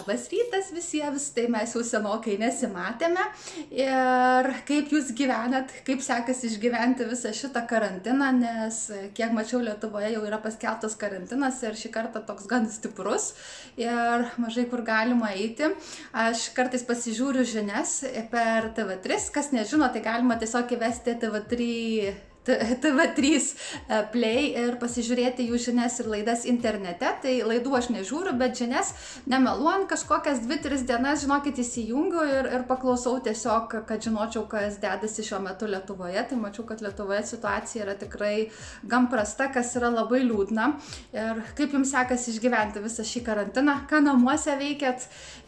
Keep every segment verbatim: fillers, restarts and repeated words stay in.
Labas rytas visiems, tai mes jau senokai nesimatėme ir kaip jūs gyvenat, kaip sekasi išgyventi visą šitą karantiną, nes kiek mačiau Lietuvoje jau yra paskelbtas karantinas ir šį kartą toks gan stiprus ir mažai kur galima eiti. Aš kartais pasižiūriu žinias per T V trys, kas nežino, tai galima tiesiog įvesti T V trys T V trys Play ir pasižiūrėti jų žinias ir laidas internete. Tai laidų aš nežiūriu, bet žinias nemeluojant kažkokias dvi tris dienas, žinokit, įsijungiu ir, ir paklausau tiesiog, kad žinočiau, kas dedasi šiuo metu Lietuvoje. Tai mačiau, kad Lietuvoje situacija yra tikrai gan prasta, kas yra labai liūdna. Ir kaip jums sekasi išgyventi visą šį karantiną, ką namuose veikiat.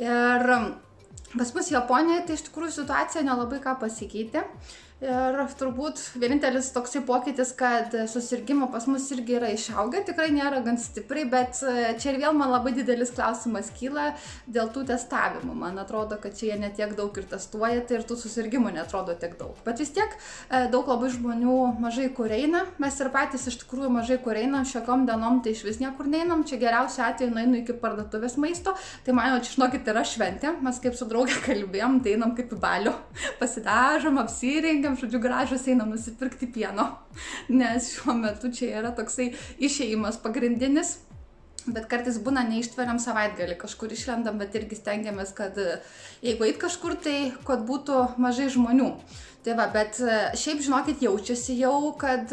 Ir pas mus Japonijoje tai iš tikrųjų situacija nelabai ką pasikeitė. Ir turbūt vienintelis toksai pokytis, kad susirgimo pas mus irgi yra išaugę, tikrai nėra gan stipriai, bet čia ir vėl man labai didelis klausimas kyla dėl tų testavimų. Man atrodo, kad čia jie netiek daug ir testuoja, tai ir tų susirgimų netrodo tiek daug. Bet vis tiek daug labai žmonių mažai kur eina, mes ir patys iš tikrųjų mažai kur einam, šiokiom dienom tai iš vis niekur neinam, čia geriausiu atveju nueinu iki parduotuvės maisto, tai man jau čia žinokit yra šventė, mes kaip su draugė kalbėjom, tai einam kaip į balių, pasidažom, apsirengiam, žodžiu, gražus einam nusipirkti pieno, nes šiuo metu čia yra toksai išėjimas pagrindinis, bet kartais būna neištveriam savaitgalį, kažkur išlendam, bet irgi stengiamės, kad jeigu eit kažkur, tai kad būtų mažai žmonių. Tai va, bet šiaip žinokit, jaučiasi jau, kad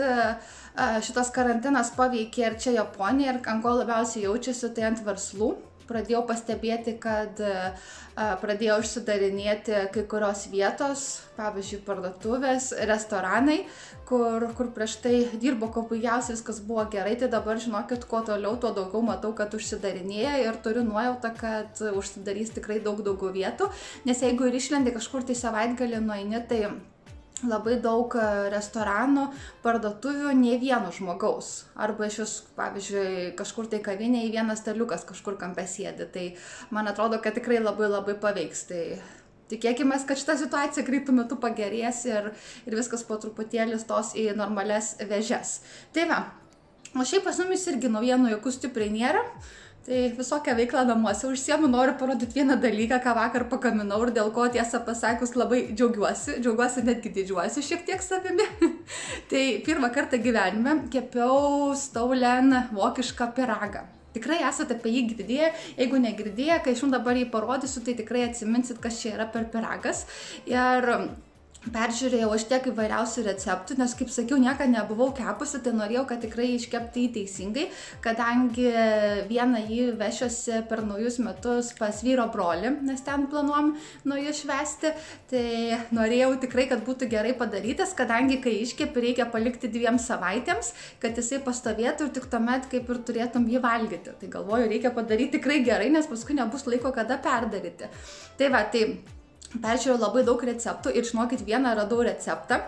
šitas karantinas paveikė ir čia Japoniją, ir ant ko labiausiai jaučiasi, tai ant verslų. Pradėjau pastebėti, kad pradėjo užsidarinėti kai kurios vietos, pavyzdžiui, parduotuvės, restoranai, kur, kur prieš tai dirbo kuo puikiausiai, viskas buvo gerai, tai dabar žinokit, kuo toliau, tuo daugiau matau, kad užsidarinėja ir turiu nuojautą, kad užsidarys tikrai daug daugiau vietų, nes jeigu ir išlendi kažkur tai savaitgalį nueini, tai labai daug restoranų, parduotuvių, nei vieno žmogaus. Arba iš vis, pavyzdžiui, kažkur tai kavinėje vienas staliukas kažkur kampe sėdi. Tai man atrodo, kad tikrai labai labai paveiks. Tai tikėkime, kad šita situacija greitų metu pagerės ir, ir viskas po truputėlį stos į normales vėžes. Tai va, o šiaip pas mumis irgi naujienų jokių stipriai nėra. Tai visokią veiklą namuose užsiemu, noriu parodyti vieną dalyką, ką vakar pagaminau ir dėl ko, tiesą pasakius, labai džiaugiuosi, džiaugiuosi netgi didžiuosi šiek tiek savimi. Tai pirmą kartą gyvenime kepiau staulen vokišką pyragą. Tikrai esate apie jį girdėję, jeigu negirdėję, kai aš jums dabar jį parodysiu, tai tikrai atsiminsit, kas čia yra per pyragas. Ir peržiūrėjau aš tiek įvairiausių receptų, nes, kaip sakiau, niekada nebuvau kepusi, tai norėjau, kad tikrai iškepti jį teisingai, kadangi vieną jį vešiuosi per naujus metus pas vyro brolį, nes ten planuom nuo jį švęsti, tai norėjau tikrai, kad būtų gerai padarytas, kadangi kai iškepi, reikia palikti dviem savaitėms, kad jisai pastovėtų ir tik tuomet kaip ir turėtum jį valgyti. Tai galvoju, reikia padaryti tikrai gerai, nes paskui nebus laiko kada perdaryti. Tai va, tai peržiūrėjau labai daug receptų ir žinokit, vieną radau receptą,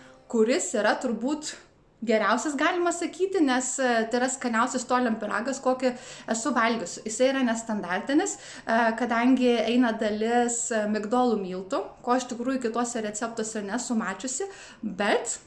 kuris yra turbūt geriausias, galima sakyti, nes tai yra skaniausias stoliam pyragas, kokį esu valgiusi. Jisai yra nestandartinis, kadangi eina dalis migdolų miltų, ko iš tikrųjų kituose receptuose nesu mačiusi, bet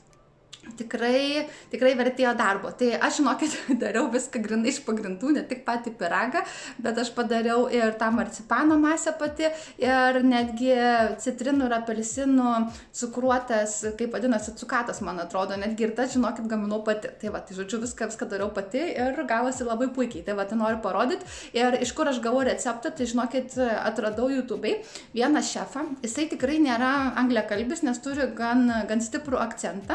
Tikrai, tikrai vertėjo darbo. Tai aš, žinokit, dariau viską grindai iš pagrindų, ne tik patį pyragą, bet aš padariau ir tą marcipano masę pati ir netgi citrinų ir apelsinų cukruotas, kaip vadinasi, cukatas, man atrodo, netgi ir tas, žinokit, gaminau pati. Tai va, tai žodžiu, viską, viską dariau pati ir gavosi labai puikiai. Tai va, tai noriu parodyti. Ir iš kur aš gavau receptą, tai žinokit, atradau YouTube'ai vieną šefą. Jisai tikrai nėra angliakalbis, nes turi gan, gan stiprų akcentą.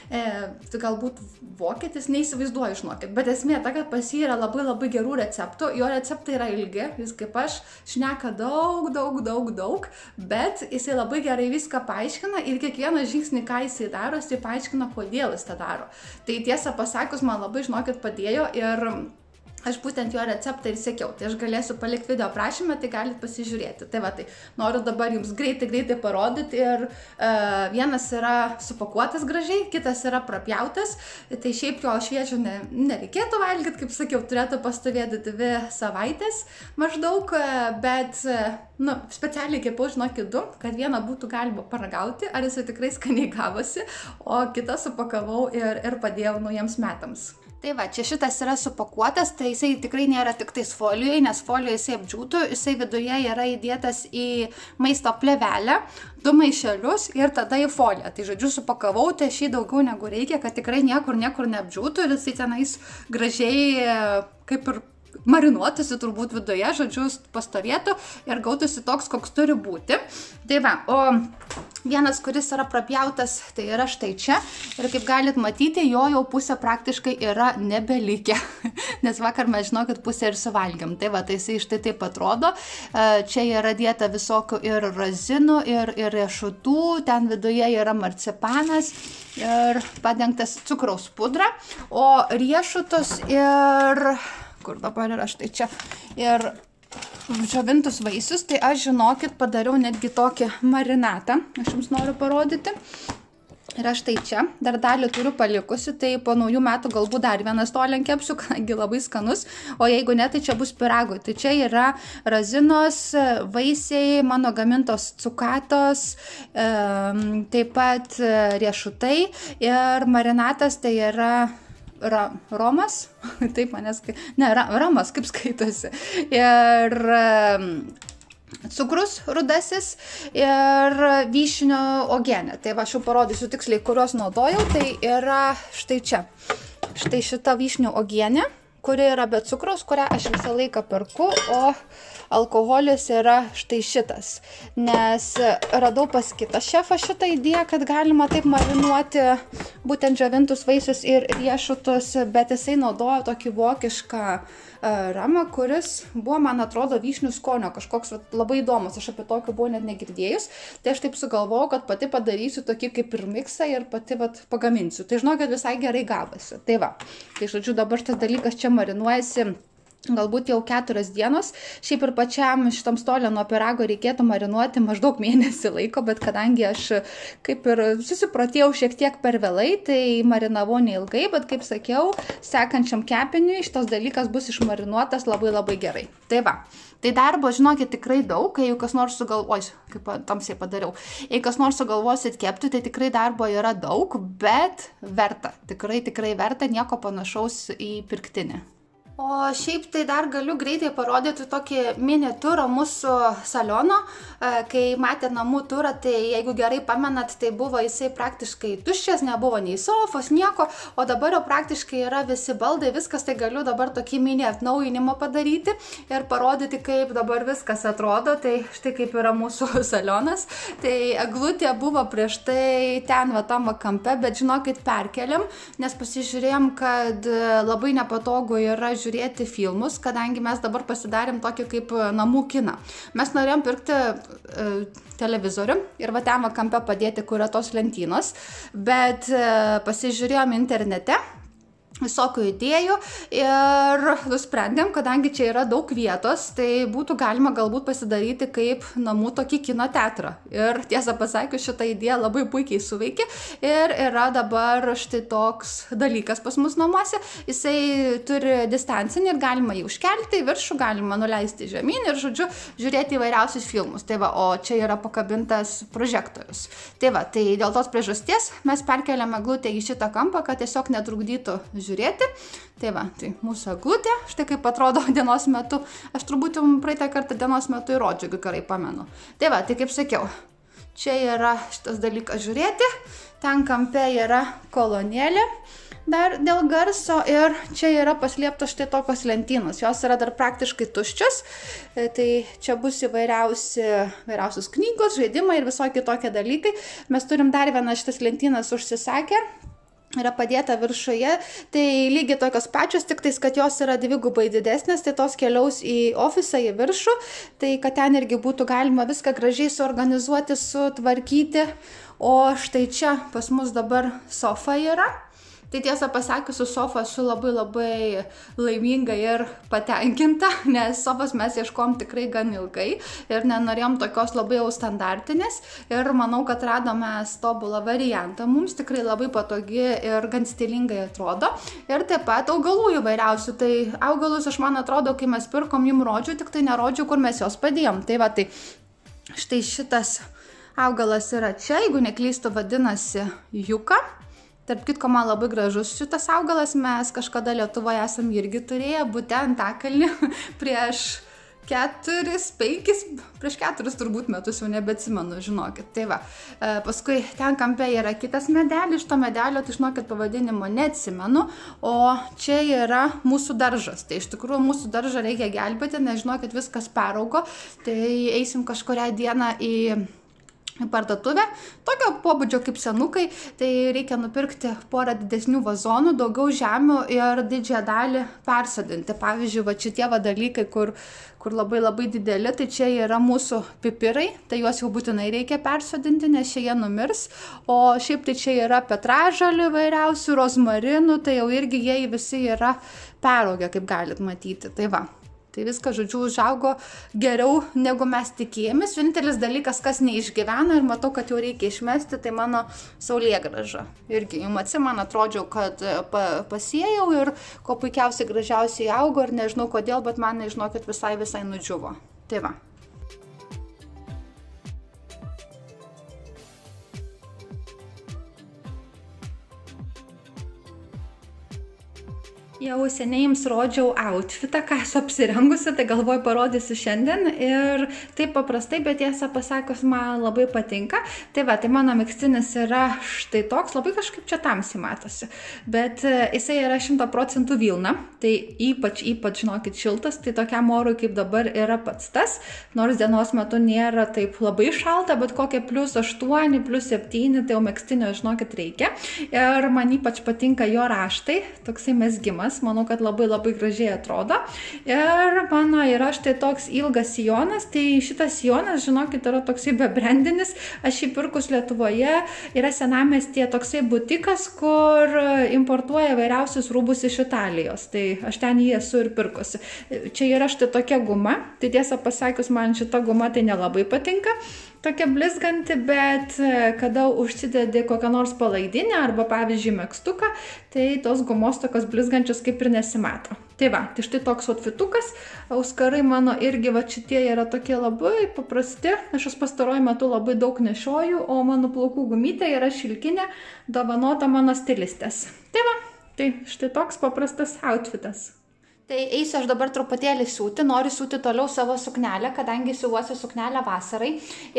Tai galbūt vokietis, neįsivaizduoju, žinokit, bet esmė ta, kad pas jį yra labai labai gerų receptų, jo receptai yra ilgi, jis kaip aš šneka daug, daug, daug, daug, bet jisai labai gerai viską paaiškina ir kiekvieną žingsnį, ką jisai daro, jisai paaiškina, kodėl jis tą daro. Tai tiesą pasakius, man labai, žinokit, padėjo ir aš būtent jo receptą ir sekiau, tai aš galėsiu palikti video aprašymę, tai galite pasižiūrėti. Tai va, tai noriu dabar jums greitai, greitai parodyti ir uh, vienas yra supakuotas gražiai, kitas yra prapjautas, tai šiaip jo šviežio ne, nereikėtų valgyti, kaip sakiau, turėtų pastovėti dvi savaitės maždaug, bet nu, specialiai kepiau, žinokit, du, kad vieną būtų galima paragauti, ar jisai tikrai skaniai gavosi, o kitą supakavau ir, ir padėjau naujiems metams. Tai va, čia šitas yra supakuotas, tai jisai tikrai nėra tik tais folijoje, nes folijoje jisai apdžiūtų, jisai viduje yra įdėtas į maisto plėvelę, du maišelius ir tada į foliją. Tai žodžiu, supakavau, tai šį daugiau negu reikia, kad tikrai niekur niekur neapdžiūtų ir jisai tenais gražiai kaip ir marinuotųsi turbūt viduje, žodžiu, pastovėtų ir gautųsi toks, koks turi būti. Tai va, o vienas, kuris yra prapjautas, tai yra štai čia. Ir kaip galit matyti, jo jau pusė praktiškai yra nebelikę. Nes vakar mes žinokit pusę ir suvalgiam. Tai va, tai jisai štai taip atrodo. Čia yra dėta visokių ir razinų, ir, ir riešutų. Ten viduje yra marcipanas ir padengtas cukraus pudra. O riešutus ir... kur dabar yra štai čia, ir džiovintus vaisius, tai aš žinokit padariau netgi tokį marinatą, aš jums noriu parodyti. Ir aš tai čia, dar dalį turiu palikusi, tai po naujų metų galbūt dar vienas tolien kepsiu, kadangi labai skanus, o jeigu ne, tai čia bus pyragui. Tai čia yra razinos, vaisiai, mano gamintos cukatos, e, taip pat riešutai ir marinatas tai yra Ra, romas, taip manęs, ne, ra, ramas, kaip skaitosi, ir um, cukrus rudasis ir vyšnių uogienė. Tai va, aš jau parodysiu tiksliai, kuriuos naudojau, tai yra štai čia, štai šita vyšnių uogienė, kuri yra be cukraus, kurią aš visą laiką perku, o alkoholis yra štai šitas. Nes radau pas kitą šefą šitą idėją, kad galima taip marinuoti būtent džiovintus vaisius ir riešutus, bet jisai naudojo tokį vokišką ramą, kuris buvo, man atrodo, vyšnių skonio, kažkoks labai įdomus, aš apie tokį buvau net negirdėjus, tai aš taip sugalvojau, kad pati padarysiu tokį kaip ir miksą ir pati vat, pagaminsiu. Tai žinau, kad visai gerai gavosi. Tai va, tai žodžiu, dabar šitas dalykas čia marinuojasi galbūt jau keturios dienos. Šiaip ir pačiam šitam stolė nuo pyrago reikėtų marinuoti maždaug mėnesį laiko, bet kadangi aš kaip ir susiprotėjau šiek tiek per vėlai, tai marinavau neilgai, bet kaip sakiau, sekančiam kepiniui šitas dalykas bus išmarinuotas labai labai gerai. Tai va, tai darbo, žinokit, tikrai daug, jeigu kas nors sugalvos, kaip tamsiai padariau, jei kas nors sugalvosit kepti, tai tikrai darbo yra daug, bet verta, tikrai tikrai verta, nieko panašaus į pirktinį. O šiaip tai dar galiu greitai parodyti tokį mini turą mūsų saliono. Kai matė namų turą, tai jeigu gerai pamenat, tai buvo jisai praktiškai tuščias, nebuvo nei sofos, nieko, o dabar jau praktiškai yra visi baldai, viskas, tai galiu dabar tokį mini atnaujinimą padaryti ir parodyti, kaip dabar viskas atrodo. Tai štai kaip yra mūsų salionas. Tai eglutė buvo prieš tai ten va tam kampe, bet žinokit, perkeliam, nes pasižiūrėjom, kad labai nepatogu yra žiūrėti filmus, kadangi mes dabar pasidarėm tokį kaip namų kiną. Mes norėjom pirkti e, televizorių ir va ten va kampe padėti, kur yra tos lentynos, bet e, pasižiūrėjom internete visokių idėjų ir nusprendėm, kadangi čia yra daug vietos, tai būtų galima galbūt pasidaryti kaip namų tokį kino teatrą. Ir tiesą pasakius, šitą idėją labai puikiai suveikė ir yra dabar štai toks dalykas pas mus namuose. Jisai turi distancinį ir galima jį užkelti į viršų, galima nuleisti žemyn ir, žodžiu, žiūrėti įvairiausius filmus. Tai va, o čia yra pakabintas prožektorius. Tai va, tai dėl tos priežasties mes perkeliam eglutę į šitą kampą, kad tiesiog netrukdytų žiūrėti. Tai va, tai mūsų eglutė, štai kaip atrodo dienos metu. Aš turbūt jums praeitą kartą dienos metu įrodžiu, jeigu gerai pamenu. Tai va, tai kaip sakiau, čia yra šitas dalykas žiūrėti, ten kampe yra kolonėlė dar dėl garso ir čia yra paslėptos štai tokios lentynos. Jos yra dar praktiškai tuščios, tai čia bus įvairiausi, įvairiausios knygos, žaidimai ir visokie tokie dalykai. Mes turim dar vieną šitas lentynas užsisakę. Yra padėta viršuje, tai lygiai tokios pačios, tik tais, kad jos yra dvigubai didesnės, tai tos keliaus į ofisą, į viršų, tai kad ten irgi būtų galima viską gražiai suorganizuoti, sutvarkyti, o štai čia pas mus dabar sofa yra. Tai tiesą pasakius, su sofa esu labai labai laiminga ir patenkinta, nes sofos mes ieškom tikrai gan ilgai ir nenorėjom tokios labai jau standartinės ir manau, kad radome tobulą variantą. Mums tikrai labai patogi ir gan stilingai atrodo. Ir taip pat augalų įvairiausių. Tai augalus, aš man atrodo, kai mes pirkom, jums rodžiu, tik tai nerodžiu, kur mes jos padėjom. Tai va, tai štai šitas augalas yra čia, jeigu neklystu, vadinasi juka. Tarp kitko, man labai gražus šitas augalas, mes kažkada Lietuvoje esam irgi turėję, būtent Antakalnį prieš keturis, penkis, prieš keturis turbūt metus, jau nebeatsimenu, žinokit. Tai va, paskui ten kampe yra kitas medelis, iš to medelio, tai žinokit, pavadinimo neatsimenu, o čia yra mūsų daržas. Tai iš tikrųjų mūsų daržą reikia gelbėti, nes žinokit, viskas peraugo, tai eisim kažkurią dieną į parduotuvę, tokio pobūdžio kaip senukai, tai reikia nupirkti porą didesnių vazonų, daugiau žemių ir didžiąją dalį persodinti. Pavyzdžiui, va šitie va dalykai, kur, kur labai labai dideli, tai čia yra mūsų pipirai, tai juos jau būtinai reikia persodinti, nes šie jie numirs, o šiaip tai čia yra petražolių vairiausių, rozmarinų, tai jau irgi jie visi yra peraugę, kaip galit matyti. Tai va. Tai viskas, žodžiu, užaugo geriau, negu mes tikėjomės. Vienintelis dalykas, kas neišgyvena ir matau, kad jau reikia išmesti, tai mano saulėgrąža. Irgi, jums atsimenu, atrodžiau, kad pa, pasėjau ir ko puikiausiai gražiausiai augo ir nežinau kodėl, bet man, nežinokit, visai visai nudžiuvo. Tai va. Jau seniai jums rodžiau outfitą, ką esu apsirengusi, tai galvoju parodysiu šiandien ir taip paprastai, bet tiesą pasakius, man labai patinka. Tai va, tai mano megztinis yra štai toks, labai kažkaip čia tamsiai matosi, bet jisai yra šimto procentų vilna, tai ypač, ypač, žinokit, šiltas, tai tokiam orui kaip dabar yra pats tas, nors dienos metu nėra taip labai šalta, bet kokie plius aštuoni, plius septyni, tai jau megztinio, žinokit, reikia. Ir man ypač patinka jo raštai, toksai mezgimas. Manau, kad labai labai gražiai atrodo. Ir mano yra štai toks ilgas sijonas, tai šitas sijonas, žinokit, yra toksai bebrendinis. Aš jį pirkus Lietuvoje, yra senamiestyje toksai butikas, kur importuoja vairiausius rūbus iš Italijos. Tai aš ten jį esu ir pirkusi. Čia yra štai tokia guma, tai tiesą pasakius, man šita guma tai nelabai patinka. Tokia blizganti, bet kada užsidedi kokią nors palaidinę arba, pavyzdžiui, megztuką, tai tos gumos tokios blizgančios kaip ir nesimato. Tai va, tai štai toks outfitukas, auskarai mano irgi va šitie yra tokie labai paprasti, aš jos pastaruoju metu labai daug nešioju, o mano plaukų gumytė yra šilkinė, dovanota mano stilistės. Tai va, tai štai toks paprastas outfitas. Tai eisiu aš dabar truputėlį siūti, noriu siūti toliau savo suknelę, kadangi siuvuosiu suknelę vasarai.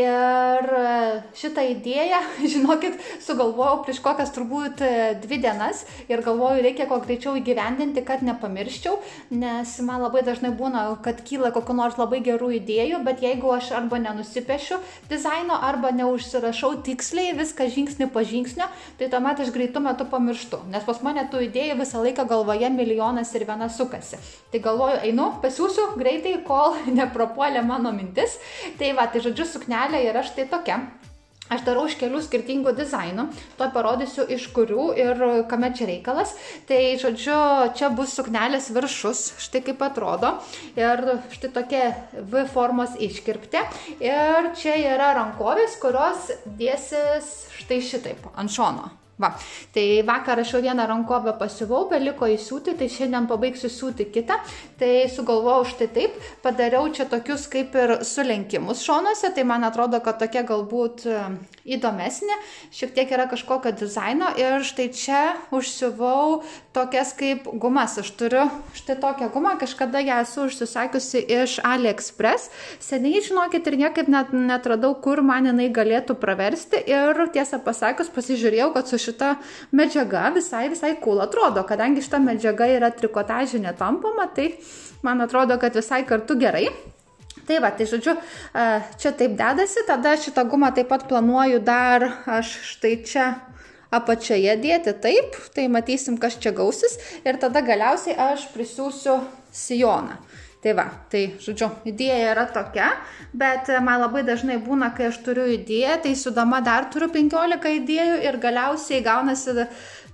Ir šitą idėją, žinokit, sugalvojau prieš kokias turbūt dvi dienas ir galvoju, reikia kuo greičiau įgyvendinti, kad nepamirščiau, nes man labai dažnai būna, kad kyla kokių nors labai gerų idėjų, bet jeigu aš arba nenusipiešiu dizaino, arba neužsirašau tiksliai viską žingsnį po žingsnio, tai tuomet aš greitu metu pamirštu, nes pas mane tų idėjų visą laiką galvoje milijonas ir viena sukasi. Tai galvoju, einu, pasiūsiu greitai, kol neprapuolė mano mintis. Tai va, tai žodžiu, suknelė yra štai tokia. Aš darau iš kelių skirtingų dizainų, to parodysiu iš kurių ir kame čia reikalas. Tai žodžiu, čia bus suknelės viršus, štai kaip atrodo. Ir štai tokia V formos iškirptė. Ir čia yra rankovės, kurios dėsis štai šitaip, ant šono. Va, tai vakar aš jau vieną rankovę pasiuvau, beliko įsiūti, tai šiandien pabaigsiu siūti kitą. Tai sugalvojau štai taip, padariau čia tokius kaip ir sulenkimus šonuose, tai man atrodo, kad tokia galbūt įdomesnė, šiek tiek yra kažkokio dizaino ir štai čia užsiuvau tokias kaip gumas. Aš turiu štai tokią gumą, kažkada ją esu užsisakiusi iš AliExpress. Seniai, žinokit, ir niekaip net netradau, kur man jinai galėtų praversti ir tiesą pasakius pasižiūrėjau, kad su šita medžiaga visai, visai cool atrodo, kadangi šita medžiaga yra trikotažinė tampoma, tai man atrodo, kad visai kartu gerai. Tai va, tai žodžiu, čia taip dedasi, tada šitą gumą taip pat planuoju dar aš štai čia apačioje dėti taip, tai matysim, kas čia gausis ir tada galiausiai aš prisiūsiu sijoną. Tai va, tai, žodžiu, idėja yra tokia, bet man labai dažnai būna, kai aš turiu idėją, tai sudama dar turiu penkiolika idėjų ir galiausiai gaunasi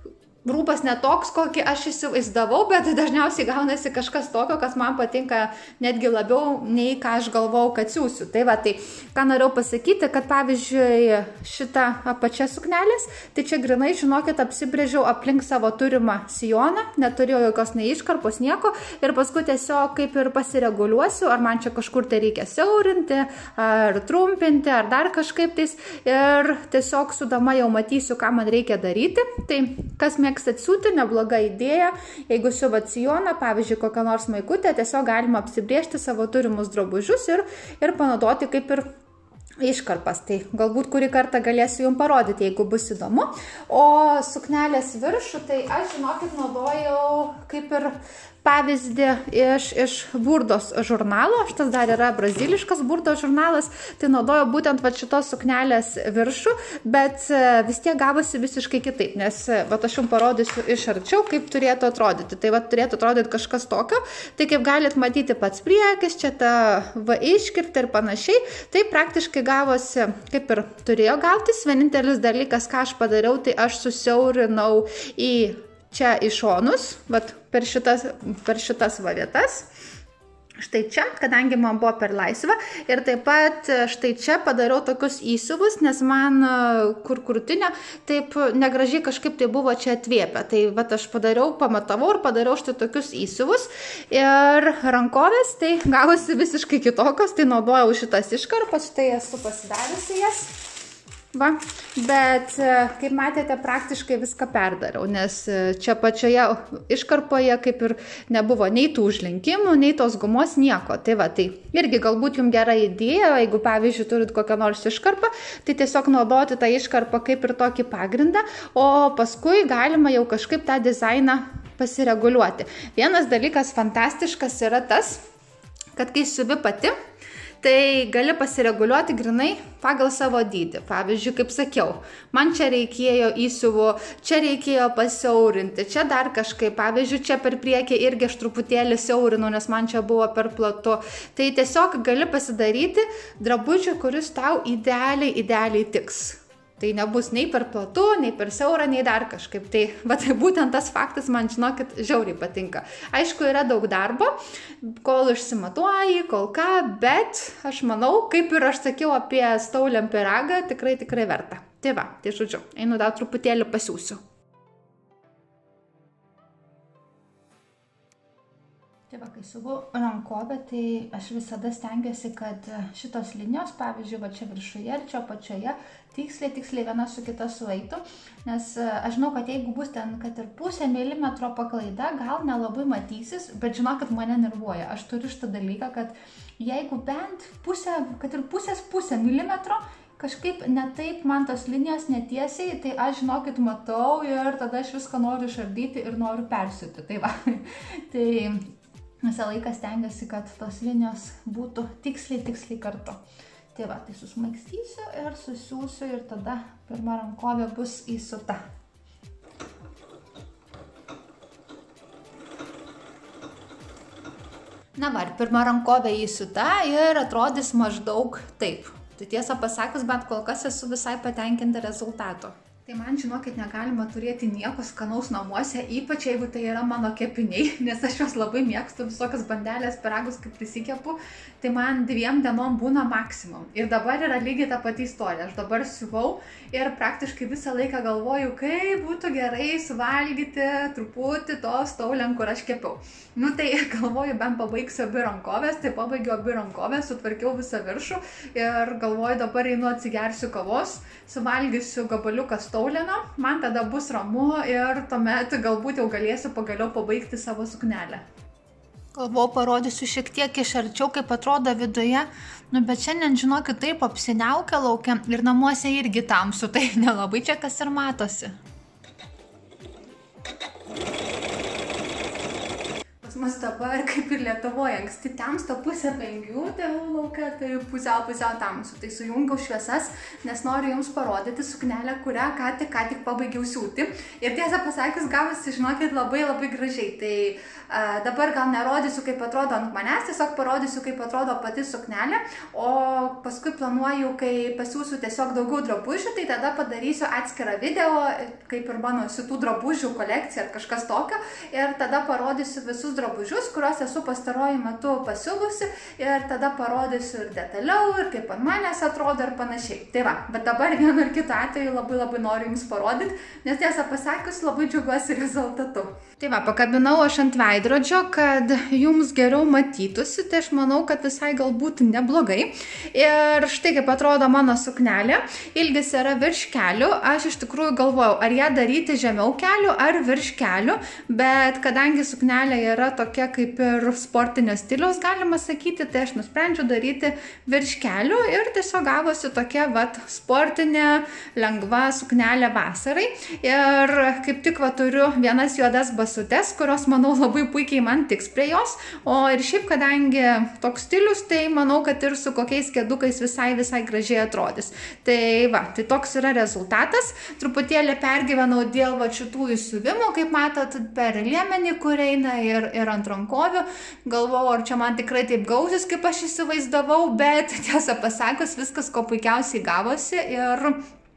rūbas netoks, kokį aš įsivaizdavau, bet dažniausiai gaunasi kažkas tokio, kas man patinka netgi labiau, nei ką aš galvau, kad siūsiu. Tai va, tai ką norėjau pasakyti, kad pavyzdžiui šitą apačią suknelės, tai čia grinai, žinokit, apsibrėžiau aplink savo turimą sijoną, neturėjau jokios neiškarpos, nieko, ir paskui tiesiog kaip ir pasireguliuosiu, ar man čia kažkur tai reikia siaurinti, ar trumpinti, ar dar kažkaip tais, ir tiesiog su dama jau matysiu, ką man reikia daryti. Tai kas mėgstat siūti, nebloga idėja. Jeigu siuvat sijoną, pavyzdžiui, kokią nors maikutę, tiesiog galima apsibrėžti savo turimus drabužius ir, ir panaudoti kaip ir iškarpas. Tai galbūt kurį kartą galėsiu jums parodyti, jeigu bus įdomu. O suknelės viršų, tai aš, žinokit, naudojau kaip ir pavyzdį iš, iš Burdos žurnalo. Šitas dar yra braziliškas Burdos žurnalas. Tai naudoju būtent va šitos suknelės viršų, bet vis tiek gavosi visiškai kitaip, nes va aš jums parodysiu iš arčiau, kaip turėtų atrodyti. Tai va turėtų atrodyti kažkas tokio. Tai kaip galit matyti pats priekis, čia ta va iškirpta ir panašiai. Tai praktiškai gavosi, kaip ir turėjo gautis. Vienintelis dalykas, ką aš padariau, tai aš susiaurinau į čia į šonus, vat, per šitas, per šitas va vietas. Štai čia, kadangi man buvo per laisva, ir taip pat štai čia padariau tokius įsiuvus, nes man kur krūtinė taip negražiai kažkaip tai buvo čia atvėpę. Tai vat aš padariau, pamatavau ir padariau štai tokius įsiuvus. Ir rankovės, tai gavosi visiškai kitokios, tai naudojau šitas iškarpas, štai esu pasidariusi jas. Va, bet kaip matėte, praktiškai viską perdariau, nes čia pačioje iškarpoje kaip ir nebuvo nei tų užlinkimų, nei tos gumos, nieko. Tai va, tai irgi galbūt jums gera idėja, jeigu pavyzdžiui turit kokią nors iškarpą, tai tiesiog naudoti tą iškarpą kaip ir tokį pagrindą, o paskui galima jau kažkaip tą dizainą pasireguliuoti. Vienas dalykas fantastiškas yra tas, kad kai siuvi pati, tai gali pasireguliuoti grinai pagal savo dydį. Pavyzdžiui, kaip sakiau, man čia reikėjo įsiuvų, čia reikėjo pasiaurinti, čia dar kažkaip, pavyzdžiui, čia per priekį irgi aš truputėlį siaurinu, nes man čia buvo per platu. Tai tiesiog gali pasidaryti drabužį, kuris tau idealiai, idealiai tiks. Tai nebus nei per platu, nei per siaurą, nei dar kažkaip. Tai, va, tai būtent tas faktas man, žinokit, žiauriai patinka. Aišku, yra daug darbo, kol išsimatuoji, kol ką, bet aš manau, kaip ir aš sakiau apie Stauliam pyragą, tikrai, tikrai verta. Tai va, tai žodžiu, einu dar truputėlį pasiūsiu. Tai va, kai siuvu rankovę, tai aš visada stengiuosi, kad šitos linijos, pavyzdžiui, va čia viršuje ir čia apačioje, tiksliai, tiksliai viena su kita sueitų, nes aš žinau, kad jeigu bus ten, kad ir pusę milimetro paklaida, gal nelabai matysis, bet žinokit, mane nervuoja. Aš turiu šitą dalyką, kad jeigu bent pusę, kad ir pusės pusę milimetro, kažkaip netaip man tos linijos netiesiai, tai aš, žinokit, matau ir tada aš viską noriu išardyti ir noriu persiūti. Tai va, tai visą laiką stengiuosi, kad tos linijos būtų tiksliai, tiksliai kartu. Tai va, tai susmaigstysiu ir susiūsiu ir tada pirma rankovė bus įsiūta. Na va, ir pirma rankovė įsiūta ir atrodys maždaug taip. Tai tiesą pasakius, bet kol kas esu visai patenkinta rezultato. Tai man, žinokit, negalima turėti nieko skanaus namuose, ypač jeigu tai yra mano kepiniai, nes aš juos labai mėgstu, visokias bandelės, pyragus, kaip prisikepu, tai man dviem dienom būna maksimum. Ir dabar yra lygiai ta pati istorija. Aš dabar siuvau ir praktiškai visą laiką galvoju, kaip būtų gerai suvalgyti truputį to Stauliam, kur aš kepiau. Nu tai galvoju, bent pabaigsiu abi rankovės, tai pabaigiu abi rankovės, sutvarkiau visą viršų ir galvoju, dabar einu atsigersiu kavos, suvalgysiu gabaliuką Staulino, man tada bus ramu ir tuomet galbūt jau galėsiu pagaliau pabaigti savo suknelę. Galvoju, parodysiu šiek tiek iš arčiau, kaip atrodo viduje, nu bet šiandien, žinokit, taip apsiniaukia laukia ir namuose irgi tamsu, tai nelabai čia kas ir matosi. pas mus dabar, kaip ir Lietuvoje, anksti temsta pusę penkių, tėvų lauke, tai pusiau pusiau tamsu. Tai sujungiau šviesas, nes noriu jums parodyti suknelę, kurią ką tik, ką tik pabaigiau siūti. Ir tiesą pasakius, gavosi, žinokit, labai labai gražiai. Tai a, dabar gal nerodysiu, kaip atrodo ant manęs, tiesiog parodysiu, kaip atrodo pati suknelė, o paskui planuoju, kai pasiūsiu tiesiog daugiau drabužių, tai tada padarysiu atskirą video, kaip ir mano siūtų drabužių kolekcija ar kažkas tokio. Ir tada parodysiu visus drabužius, kuriuos esu pastaruoju metu pasiuvusi, ir tada parodysiu ir detaliau, ir kaip ant manęs atrodo ir panašiai. Tai va, bet dabar vienu ir kitu atveju labai labai noriu jums parodyti, nes tiesą pasakius labai džiaugiuosi rezultatu. Tai va, pakabinau aš ant veidrodžio, kad jums geriau matytųsi, tai aš manau, kad visai galbūt neblogai. Ir štai kaip atrodo mano suknelė, ilgis yra virš kelių, aš iš tikrųjų galvojau, ar ją daryti žemiau kelių, ar virš kelių, bet kadangi suknelė yra tokia kaip ir sportinio stiliaus, galima sakyti, tai aš nusprendžiau daryti virš kelių ir tiesiog gavosi tokia vat sportinė, lengva suknelė vasarai. Ir kaip tik va turiu vienas juodas basutes, kurios manau labai puikiai man tiks prie jos, o ir šiaip kadangi toks stilius, tai manau, kad ir su kokiais kedukais visai visai gražiai atrodys. Tai va, tai toks yra rezultatas. Truputėlį pergyvenau dėl va šitų įsiuvimų, kaip matot, per liemenį, kur eina ir, ir ant rankovių. Galvojau, ar čia man tikrai taip gausis, kaip aš įsivaizdavau, bet tiesą pasakius, viskas ko puikiausiai gavosi ir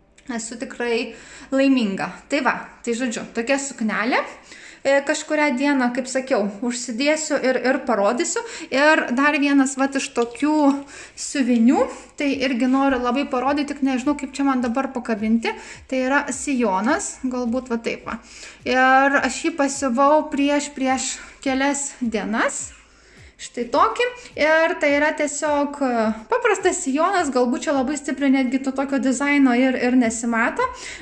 esu tikrai laiminga. Tai va, tai žodžiu, tokia suknelė. Kažkurią dieną, kaip sakiau, užsidėsiu ir, ir parodysiu. Ir dar vienas vat iš tokių siuvinių, tai irgi noriu labai parodyti, tik nežinau, kaip čia man dabar pakabinti. Tai yra sijonas, galbūt va taip va. Ir aš jį pasiuvau prieš, prieš kelias dienas. Štai tokį. Ir tai yra tiesiog paprastas sijonas, galbūt čia labai stipriai netgi to tokio dizaino ir, ir nesimato,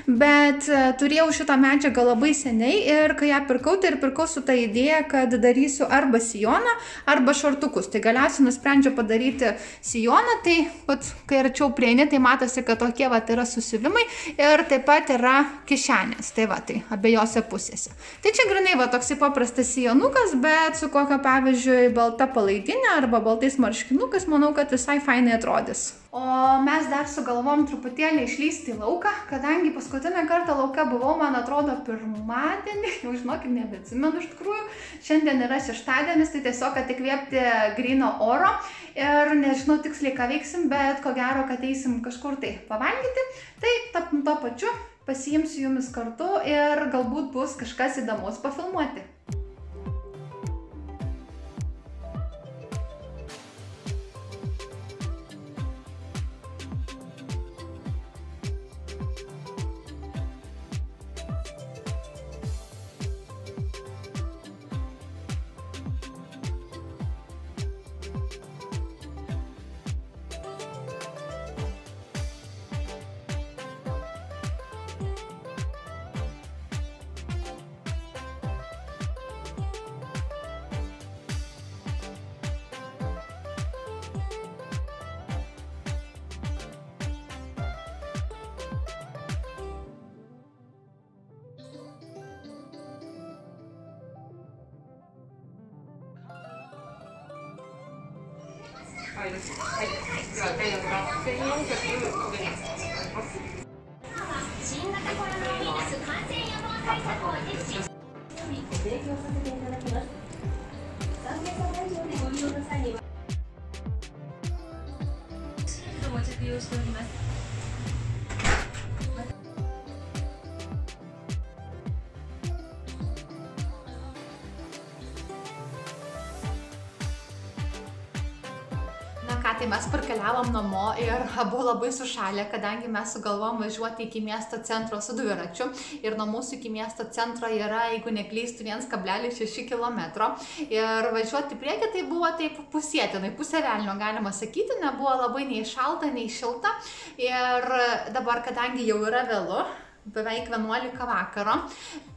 bet turėjau šitą medžiagą labai seniai ir kai ją pirkau, tai ir pirkau su ta idėja, kad darysiu arba sijoną, arba šortukus. Tai galiausiai nusprendžiau padaryti sijoną, tai pat, kai arčiau prieini, tai matosi, kad tokie vat yra susiuvimai ir taip pat yra kišenės. Tai va, tai abiejose pusėse. Tai čia grinai va toksai paprastas sijonukas, bet su kokio pavyzdžiui balta palaidinė arba baltais marškinukas, manau, kad visai fainai atrodys. O mes dar sugalvom truputėlį išlysti į lauką, kadangi paskutinę kartą lauke buvau, man atrodo, pirmadienį, jau žinokit, nebeatsimenu iš tikrųjų, šiandien yra šeštadienis, tai tiesiog, kad įkvėpti gryno oro ir nežinau tiksliai, ką veiksim, bet ko gero, kad eisim kažkur tai pavalgyti, tai to pačiu pasiimsiu jumis kartu ir galbūt bus kažkas įdomus pafilmuoti. はい、ではダイヤモンドせんよんひゃくお願いします。新型コロナウイルス感染予防対策を実施。提供させていただきます。参加者会場でご利用の際にはシールドも着用しております。 Tai mes parkeliavom namo ir abu labai sušalę, kadangi mes sugalvom važiuoti iki miesto centro su dviračiu ir nuo mūsų iki miesto centro yra, jeigu neklystu, vienas kablelis šeši kilometro ir važiuoti priekį tai buvo taip pusėtinai, pusė velnio galima sakyti, nebuvo labai nei šalta, nei šilta ir dabar, kadangi jau yra vėlu, beveik vienuolika vakaro, nu,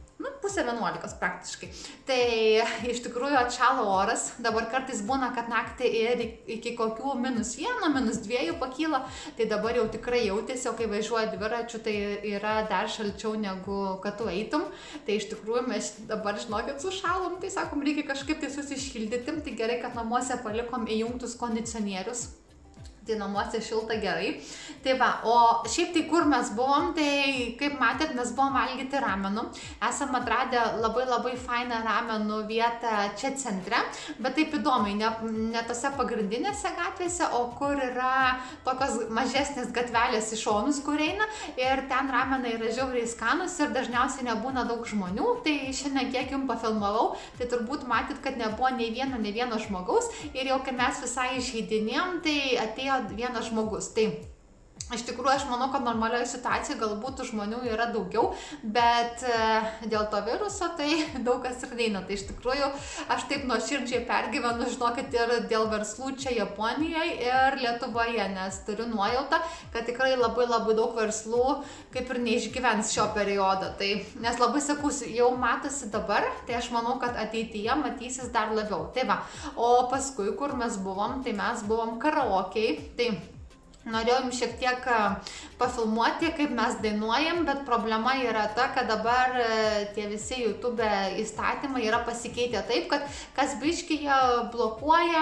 pusė vienuolikos praktiškai. Tai iš tikrųjų atšalo oras, dabar kartais būna, kad naktį ir iki kokių minus vieno, minus dviejų pakyla, tai dabar jau tikrai jautėsi, o kai važiuoja dviračiu, tai yra dar šalčiau negu kad tu eitum. Tai iš tikrųjų mes dabar, žinokit, sušalom, tai sakom, reikia kažkaip tai susišildyti, tai gerai, kad namuose palikom įjungtus kondicionierius. Tai namuose šilta gerai. Tai va, o šiaip tai kur mes buvom, tai kaip matėt, mes buvom valgyti ramenų. Esam atradę labai labai fainą ramenų vietą čia centre, bet taip įdomiai, ne, ne tose pagrindinėse gatvėse, o kur yra tokios mažesnės gatvelės į šonus, kur eina, ir ten ramenai yra žiauriai skanus ir dažniausiai nebūna daug žmonių. Tai šiandien kiek jums pafilmavau, tai turbūt matyt, kad nebuvo nei vieno, nei vieno žmogaus, ir jau kai mes visai išeidinėjom, tai atėjo vienas žmogus. Tai iš tikrųjų aš manau, kad normalioje situacijoje galbūt žmonių yra daugiau, bet dėl to viruso tai daug kas ir neina. Tai iš tikrųjų aš taip nuoširdžiai pergyvenu, žinokit, ir dėl verslų čia Japonijoje ir Lietuvoje, nes turiu nuojautą, kad tikrai labai labai daug verslų kaip ir neišgyvens šio periodo. Tai, nes labai sakus, jau matosi dabar, tai aš manau, kad ateityje matysis dar labiau. Tai va, o paskui, kur mes buvom, tai mes buvom karaokei. Tai norėjau jums šiek tiek pafilmuoti, kaip mes dainuojam, bet problema yra ta, kad dabar tie visi YouTube įstatymai yra pasikeitę taip, kad kas biškį jie blokuoja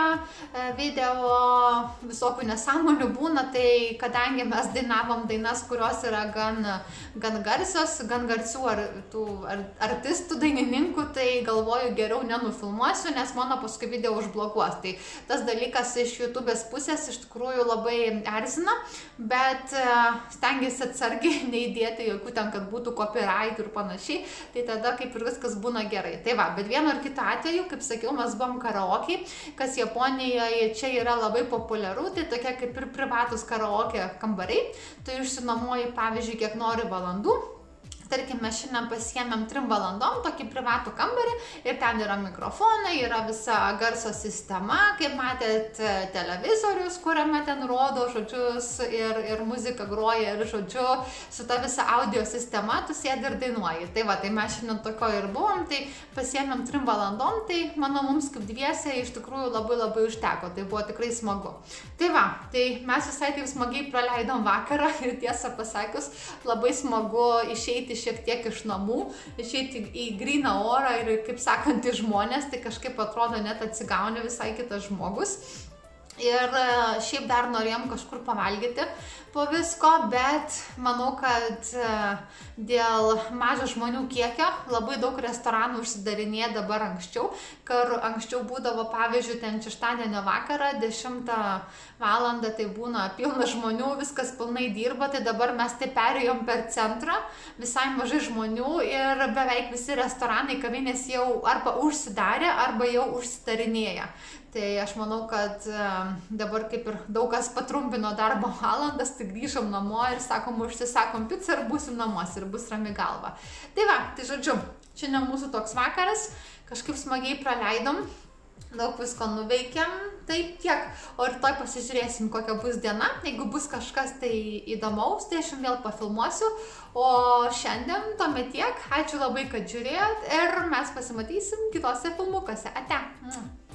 video, visokių nesąmonių būna, tai kadangi mes dainavom dainas, kurios yra gan, gan garsios, gan garsių ar, tų, ar, artistų, dainininkų, tai galvoju geriau nenufilmuosiu, nes mano paskui video užblokuos. Tai tas dalykas iš YouTube'ės pusės iš tikrųjų labai erzina, bet stengiasi atsargiai neįdėti jokių ten, kad būtų copyright ir panašiai, tai tada kaip ir viskas būna gerai. Tai va, bet vienu ar kitu atveju, kaip sakiau, mes buvom karaokei, kas Japonijoje čia yra labai populiaru, tai tokie kaip ir privatus karaoke kambariai, tu išsinuomoji, pavyzdžiui, kiek nori valandų. Tarkim, mes šiandien pasiėmėm trim valandom tokį privatų kambarį ir ten yra mikrofonai, yra visa garso sistema, kaip matėt, televizorius, kuriame ten rodo žodžius ir, ir muzika groja ir žodžiu, su ta visa audio sistema tu sėdi ir dainuoji. Tai va, tai mes šiandien tokio ir buvom, tai pasiėmėm trim valandom, tai mano mums kaip dviese iš tikrųjų labai labai užteko, tai buvo tikrai smagu. Tai va, tai mes visai taip smagiai praleidom vakarą ir tiesą pasakius, labai smagu išeiti šiek tiek iš namų, išeiti į gryną orą ir, kaip sakant, į žmonės, tai kažkaip atrodo net atsigauni visai kitas žmogus. Ir šiaip dar norėjom kažkur pavalgyti po visko, bet manau, kad dėl mažo žmonių kiekio labai daug restoranų užsidarinėja dabar anksčiau, kur anksčiau būdavo, pavyzdžiui, ten šeštadienio vakarą, dešimtą valandą, tai būna pilna žmonių, viskas pilnai dirba, tai dabar mes tai perėjom per centrą, visai mažai žmonių ir beveik visi restoranai, kavinės jau arba užsidarė, arba jau užsidarinėja. Tai aš manau, kad dabar kaip ir daug kas patrumpino darbo valandas, tai grįžom namo ir sakom, užsisakom pizzą ir būsim namuose ir bus rami galva. Tai va, tai žodžiu, šiandien mūsų toks vakaras, kažkaip smagiai praleidom, daug visko nuveikėm, tai tiek. O rytoj pasižiūrėsim, kokia bus diena. Jeigu bus kažkas tai įdomaus, tai aš jums vėl pafilmuosiu. O šiandien tuomet tiek. Ačiū labai, kad žiūrėjot ir mes pasimatysim kitose filmukuose. Ate!